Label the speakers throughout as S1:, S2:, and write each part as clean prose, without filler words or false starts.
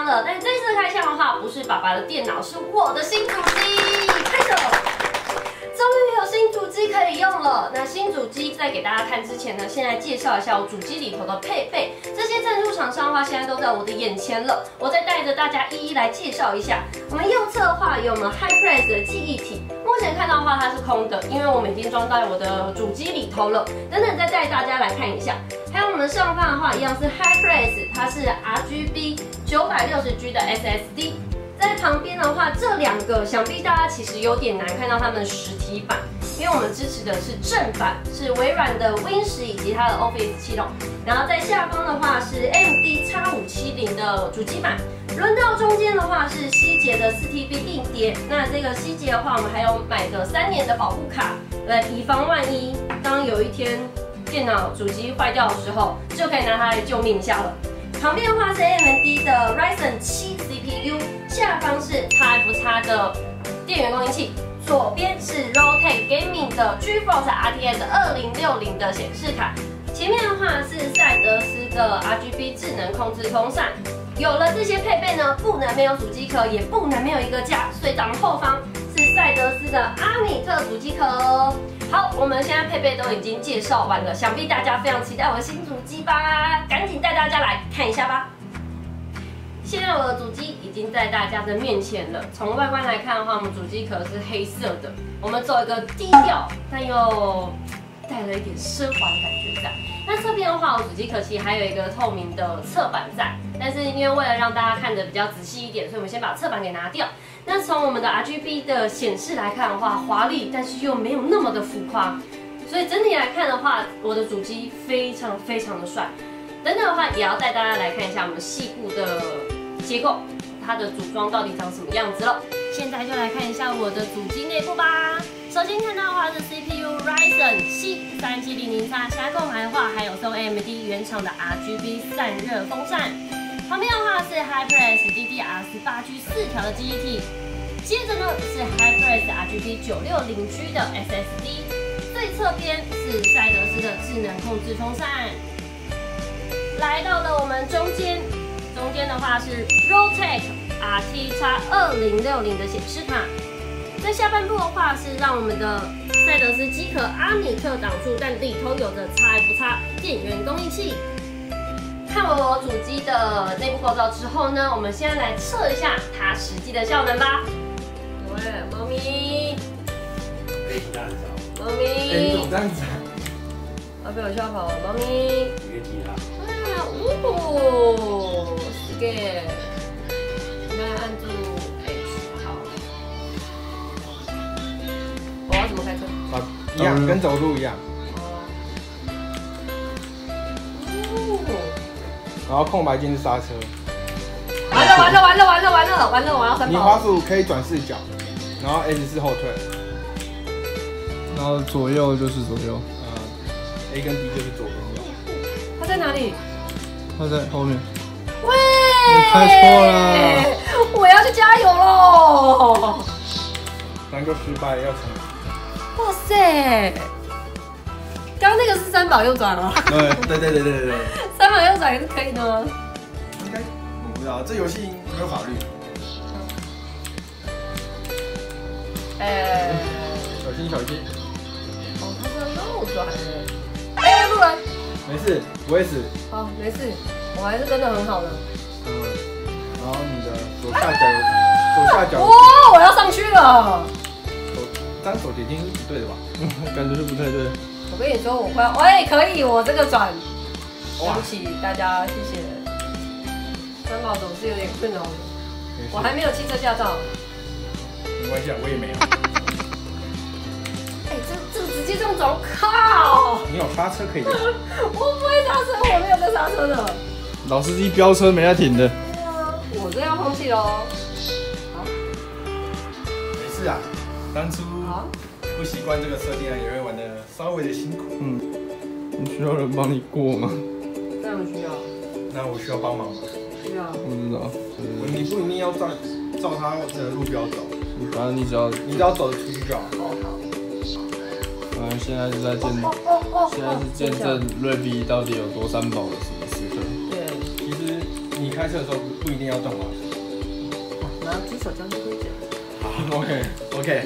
S1: 箱了，但这次开箱的话，不是爸爸的电脑，是我的新主机，开手。终于有新主机可以用了。那新主机在给大家看之前呢，先来介绍一下我主机里头的配备。这些赞助厂商的话，现在都在我的眼前了，我再带着大家一一来介绍一下。我们右侧的话有我们 HiPress 的记忆体，目前看到的话它是空的，因为我们已经装到我的主机里头了。等等再带大家来看一下。还有我们上方的话一样是 HiPress， 它是 RGB 960G 的 SSD。在旁边的话，这两个想必大家其实有点难看到它们实体版，因为我们支持的是正版，是微软的 Win10以及它的 Office 系统。然后在下方的话是 AMD X570的主机板，轮到中间的话是希捷的4TB 硬碟。那这个希捷的话，我们还有买个3年的保护卡，以防万一，当有一天电脑主机坏掉的时候，就可以拿它来救命一下了。旁边的话是 AMD 的 Ryzen 7 CPU， 下方是 XFX 的电源供应器，左边是 Rotek Gaming 的 GeForce RTX 2060的显示卡，前面的话是赛德斯的 RGB 智能控制风扇。有了这些配备呢，不能没有主机壳，也不能没有一个架，所以挡后方是赛德斯的阿米特主机壳哦。好，我们现在配备都已经介绍完了，想必大家非常期待我的新主机吧？赶紧带大家来看一下吧。现在我的主机已经在大家的面前了。从外观来看的话，我们主机壳是黑色的，我们走一个低调但又带了一点奢华的感觉在。那侧边的话，我主机壳其实还有一个透明的侧板在，但是因为为了让大家看得比较仔细一点，所以我们先把侧板给拿掉。那从我们的 RGB 的显示来看的话，华丽，但是又没有那么的浮夸，所以整体来看的话，我的主机非常非常的帅。等等的话，也要带大家来看一下我们细部的结构，它的组装到底长什么样子了。现在就来看一下我的主机内部吧。首先看到的话是 CPU Ryzen 7 37003，现在购买的话还有送 AMD 原厂的 RGB 散热风扇。旁边的话是 HiPress DDR18G 4条的记忆体，接着呢是 HiPress RGB 960G 的 SSD， 最侧边是赛德斯的智能控制风扇。来到了我们中间的话是 Rotek RTX 2060的显示卡。在下半部的话是让我们的赛德斯机壳阿米特挡住，但里头有着 XFX 电源供应器。看完我主机的内部构造之后呢，我们现在来测一下它实际的效能吧。喂，猫咪，
S2: 可以这样子哦。
S1: 猫咪，
S2: 你怎么这样子啊？
S1: 被我吓跑了，猫咪。
S2: 别提它。
S1: 哦 ，Scared。现在按住 H， 好。我要怎么开车？
S3: 一样，跟走路一样。然后空白键是刹车。
S1: 完了！我要三
S3: 你滑鼠可以转视角，然后 S 是后退，
S4: 然后左右就是左右。
S3: A 跟 D 就是左跟右。
S1: 它在哪里？
S4: 它在后面。
S1: 喂！
S4: 你开错了。
S1: 我要去加油喽
S3: 3个失败要重来。
S1: 哇塞！刚刚那个是3把右转吗？
S3: 对。
S1: 3把右转也是可以的吗？
S3: 应该我不知道，这游戏没有法律。小心。
S1: 哦，它是右转哎。路人。
S3: 没事，不会死。
S1: 好，没事，我还是跟得很好的。
S3: 然后你的左下角。
S1: 哇，我要上去了。
S3: 单手点进是不对的吧？
S4: 感觉是不太对。
S1: 我跟你说，我快要，喂，可以，我这个转。对不起大家，谢谢。三宝总是有点困扰的，我还没有汽车驾照。
S3: 没关系啊，我也没有。
S1: 哎，这直接这样走，靠！
S3: 你有刹车可以用。
S1: 我不会刹车，我没有在刹车的。
S4: 老司机飙车没在停的。
S1: 对啊，我这要放弃喽。好，
S3: 没事啊，当初不习惯这个设定啊，也会玩的稍微的辛苦。
S4: 你需要人帮你过吗？
S1: 这样需要。
S3: 那我需要帮忙吗？
S1: 需要。
S4: 不知道。
S3: 你不一定要照他的路标走，
S4: 反正你只要
S3: 走得出去就好。
S4: 反正现在是在见证瑞比到底有多三宝的时刻。
S1: 对。
S3: 其实你开车的时候不一定要动啊。
S1: 我们要遵守交通规则。
S3: 好 ，OK。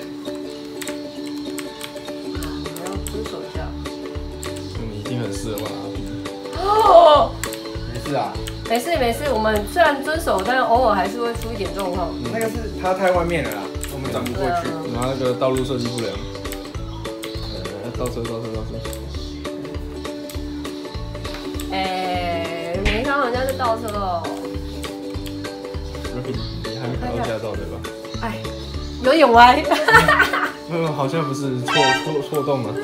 S1: 我们要遵守一下。
S4: 你一定很适合玩阿 P。
S1: 哦，
S3: 没事啊，
S1: 没事，我们虽然遵守，但是偶尔还是会出一点状况。
S3: 那个是他太外面了啦，我们转不过去。
S4: 然后那个道路设计不良。倒车。
S1: 没看到人家在倒车哦。
S4: 你还没考到驾照对吧？
S1: 哎，有点歪。
S4: 好像不是错动了。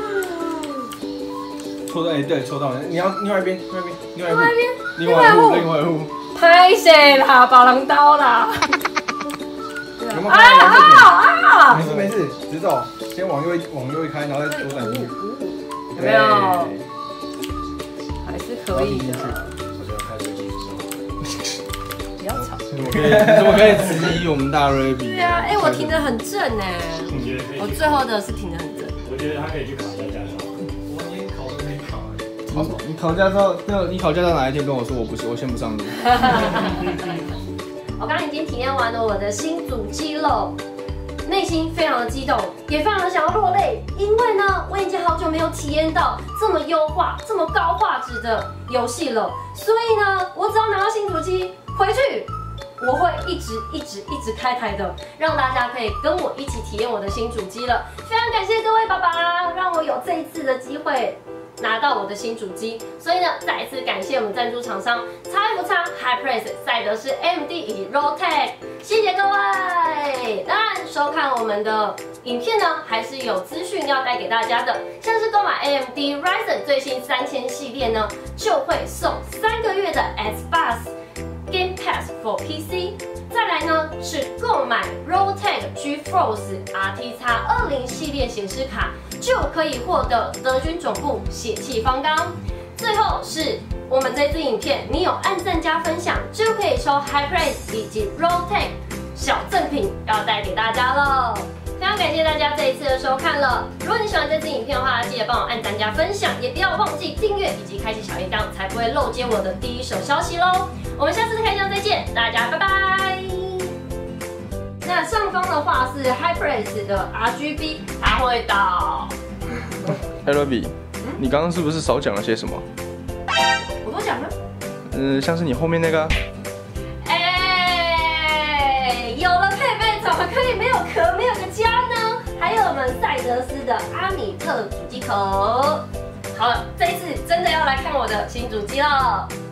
S3: 错到对，错到了。你要另外一边。
S4: 另外一户。
S1: 拍谁啦？把人刀啦！
S3: 有没有看到
S1: 啊！
S3: 没事，直走，先往右一开，然后再左转进去。
S1: 有没有？还是可以的。
S3: 我觉得开始
S1: 不要吵。
S4: 你怎么可以质疑我们大瑞比？
S1: 对啊，我停得很正哎。我最后的是停得很正。
S2: 我觉得他可以去考一下驾照。我连考都没考。
S4: 你考驾照，你考驾照哪一天跟我说我不行，我先不上路。
S1: 我刚刚已经体验完了我的新主机了，内心非常的激动，也非常的想要落泪，因为呢，我已经好久没有体验到这么优化、这么高画质的游戏了，所以呢，我只要拿到新主机回去，我会一直开台的，让大家可以跟我一起体验我的新主机了。非常感谢各位爸爸，让我有这一次的机会。拿到我的新主机，所以呢，再一次感谢我们赞助厂商 XF-X、HiPress、赛德仕、AMD 以及 Rotek， 谢谢各位。当然，收看我们的影片呢，还是有资讯要带给大家的，像是购买 AMD Ryzen 最新3000系列呢，就会送3个月的 Xbox Game Pass for PC。再来呢是购买 Rotek GeForce RTX 20系列显示卡，就可以获得德军总部血气方刚。最后是我们这支影片，你有按赞加分享，就可以抽 HiPress 以及 Rotek 小赠品要带给大家了。非常感谢大家这一次的收看了。如果你喜欢这支影片的话，记得帮我按赞加分享，也不要忘记订阅以及开启小铃铛，才不会漏接我的第一手消息喽。我们下次开箱再见，大家拜拜。那上方的话是 HiPress 的 RGB， 它会导。
S4: 哎，罗比，你刚刚是不是少讲了些什么？
S1: 我都讲了。
S4: 像是你后面那个。
S1: 有了配备，怎么可以没有壳没有个家呢？还有我们赛德斯的阿米特主机壳。好了，这一次真的要来看我的新主机了。